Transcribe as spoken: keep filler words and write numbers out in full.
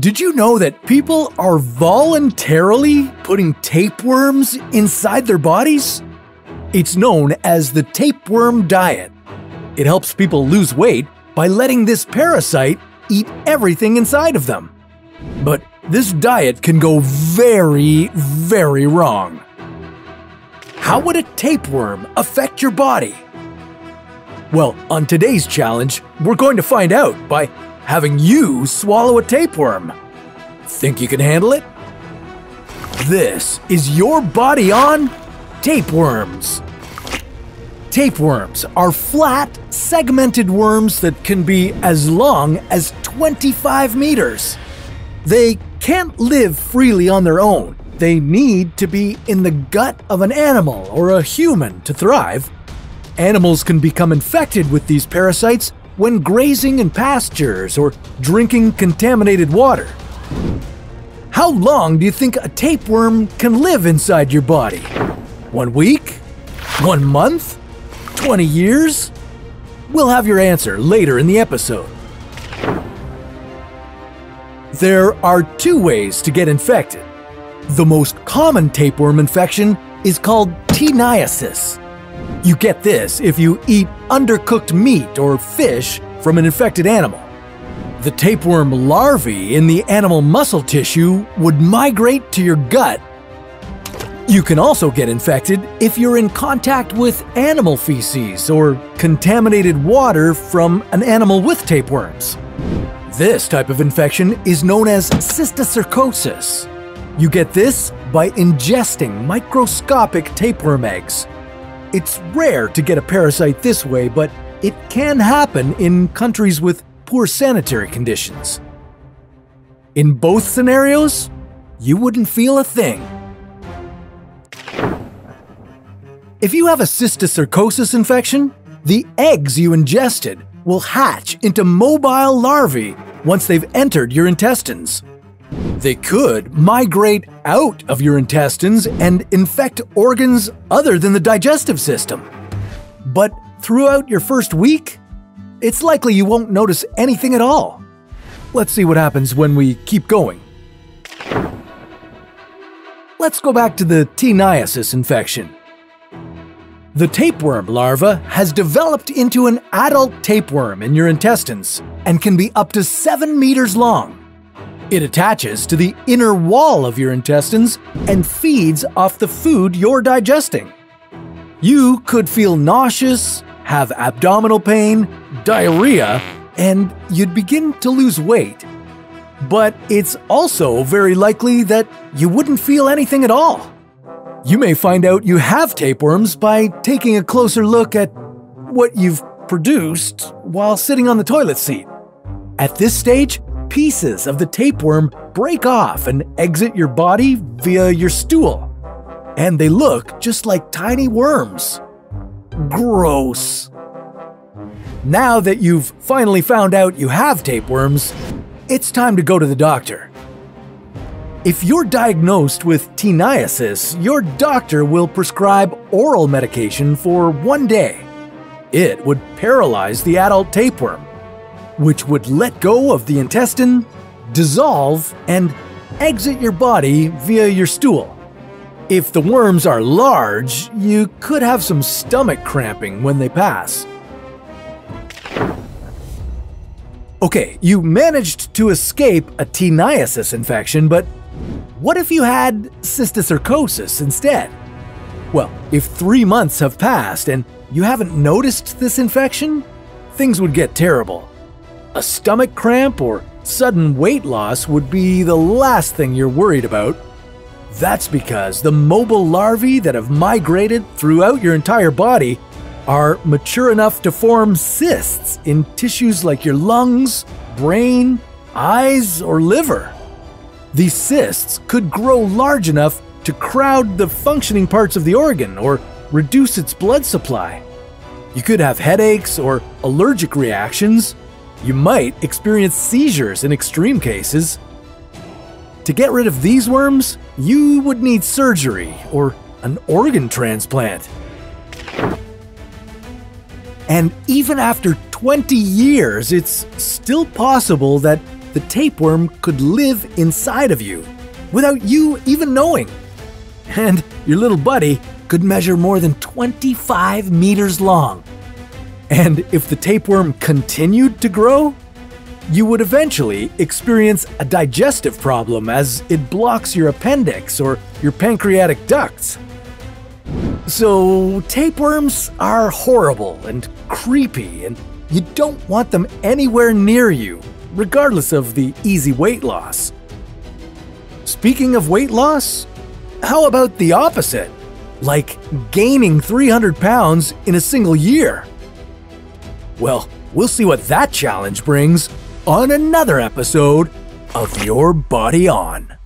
Did you know that people are voluntarily putting tapeworms inside their bodies? It's known as the tapeworm diet. It helps people lose weight by letting this parasite eat everything inside of them. But this diet can go very, very wrong. How would a tapeworm affect your body? Well, on today's challenge, we're going to find out by having you swallow a tapeworm. Think you can handle it? This is your body on tapeworms. Tapeworms are flat, segmented worms that can be as long as twenty-five meters. They can't live freely on their own. They need to be in the gut of an animal or a human to thrive. Animals can become infected with these parasites when grazing in pastures or drinking contaminated water. How long do you think a tapeworm can live inside your body? One week? One month? twenty years? We'll have your answer later in the episode. There are two ways to get infected. The most common tapeworm infection is called TAENIASIS. You get this if you eat undercooked meat or fish from an infected animal. The tapeworm larvae in the animal muscle tissue would migrate to your gut. You can also get infected if you're in contact with animal feces or contaminated water from an animal with tapeworms. This type of infection is known as CYSTICERCOSIS. You get this by ingesting microscopic tapeworm eggs. It's rare to get a parasite this way, but it can happen in countries with poor sanitary conditions. In both scenarios, you wouldn't feel a thing. If you have a cysticercosis infection, the eggs you ingested will hatch into mobile larvae once they've entered your intestines. They could migrate out of your intestines and infect organs other than the digestive system. But throughout your first week, it's likely you won't notice anything at all. Let's see what happens when we keep going. Let's go back to the TAENIASIS infection. The tapeworm larva has developed into an adult tapeworm in your intestines and can be up to seven meters long. It attaches to the inner wall of your intestines and feeds off the food you're digesting. You could feel nauseous, have abdominal pain, diarrhea, and you'd begin to lose weight. But it's also very likely that you wouldn't feel anything at all. You may find out you have tapeworms by taking a closer look at what you've produced while sitting on the toilet seat. At this stage, pieces of the tapeworm break off and exit your body via your stool. And they look just like tiny worms. Gross. Now that you've finally found out you have tapeworms, it's time to go to the doctor. If you're diagnosed with TAENIASIS, your doctor will prescribe oral medication for one day. It would paralyze the adult tapeworm, which would let go of the intestine, dissolve, and exit your body via your stool. If the worms are large, you could have some stomach cramping when they pass. Okay, you managed to escape a TAENIASIS infection, but what if you had cysticercosis instead? Well, if three months have passed and you haven't noticed this infection, things would get terrible. A stomach cramp or sudden weight loss would be the last thing you're worried about. That's because the mobile larvae that have migrated throughout your entire body are mature enough to form cysts in tissues like your lungs, brain, eyes, or liver. These cysts could grow large enough to crowd the functioning parts of the organ or reduce its blood supply. You could have headaches or allergic reactions. You might experience seizures in extreme cases. To get rid of these worms, you would need surgery or an organ transplant. And even after twenty years, it's still possible that the tapeworm could live inside of you without you even knowing. And your little buddy could measure more than twenty-five meters long. And if the tapeworm continued to grow, you would eventually experience a digestive problem as it blocks your appendix or your pancreatic ducts. So tapeworms are horrible and creepy, and you don't want them anywhere near you, regardless of the easy weight loss. Speaking of weight loss, how about the opposite? Like gaining three hundred pounds in a single year? Well, we'll see what that challenge brings on another episode of Your Body On.